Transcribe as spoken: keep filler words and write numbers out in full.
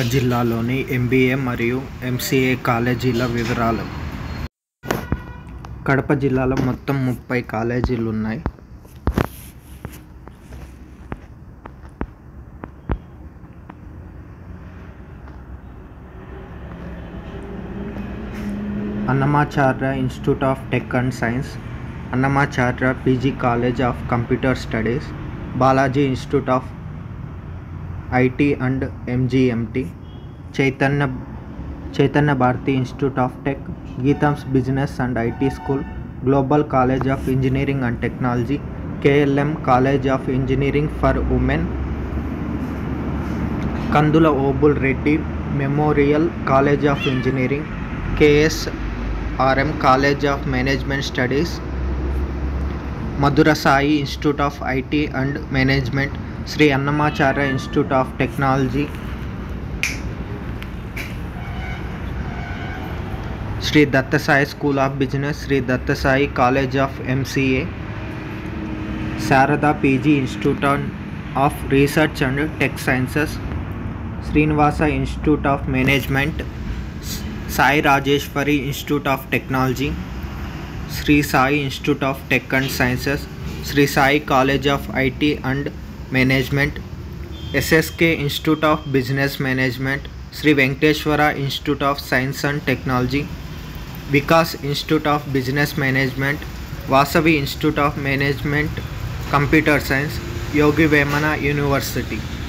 జిల్లాలోని ఎంబీఏ మరియు ఎంసీఏ కాలేజీల వివరాలు. కడప జిల్లాలో మొత్తం ముప్పై కాలేజీలు ఉన్నాయి. Annamacharya Institute of Tech and Science, Annamacharya PG College of Computer Studies, Balaji Institute of IT and MGMT, Chaitanya Chaitanya Bharathi Institute of Tech, గీతాంస్ Business and IT School, Global College of Engineering and Technology, KLM College of Engineering for Women, Kandula Obul Reddy Memorial College of Engineering, KSRM College of Management Studies, Madhura Sai Institute of IT and Management, Shri Annamacharya Institute of Technology, Shri Dattasai School of Business, Shri Dattasai College of MCA, Sharada PG Institute of Research and Tech Sciences, Srinivasa Institute of Management, Sai Rajeshwari Institute of Technology, Shri Sai Institute of Tech and Sciences, Shri Sai College of IT and Management, SSK Institute of Business Management, Shri Venkateswara Institute of Science and Technology, Vikas Institute of Business Management, Vasavi Institute of Management Computer Science, Yogi Vemana university.